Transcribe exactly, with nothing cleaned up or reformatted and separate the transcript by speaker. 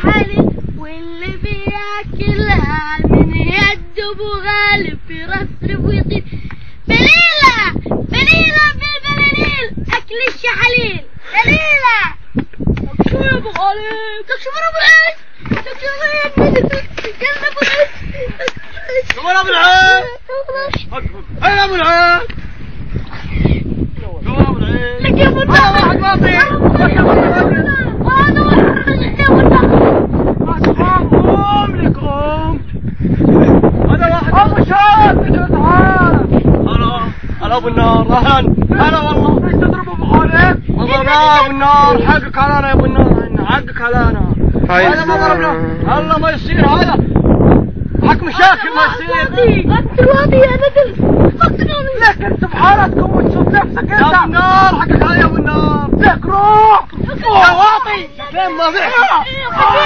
Speaker 1: الشحالي واللي بياكلها من يد ابو غالب في رصرف ويطير. بليلة بليلة بالبلاليل اكل الشحاليل. بليلة شو يا ابو غالب؟ شو يا ابو العيش؟ شو يا ابو العيش؟
Speaker 2: شو ابو العيش؟ اين ابو العيش؟ شو ابو العيش؟
Speaker 1: لك يا ابو النار.
Speaker 2: هذا واحد واطي.
Speaker 1: لك يا ابو النار. وهذا واحد لك يا ابو النار.
Speaker 2: قوم لك قوم. هذا واحد ابو شاب. تعال. هلا هلا ابو النار. اهلا هلا والله. ليش تضرب ابو خالد؟ والله لا ابو النار حقك علينا يا ابو النار. حقك علينا. هذا ما ضربنا. هلا ما يصير هذا. حق مشاكل ما يصير.
Speaker 1: غط الواطي يا ندل.
Speaker 2: لكن سبحانك وتشوف نفسك انت. يا ابو النار حقك علي يا ابو النار. لك روح. يا واطي. فين ما فيك.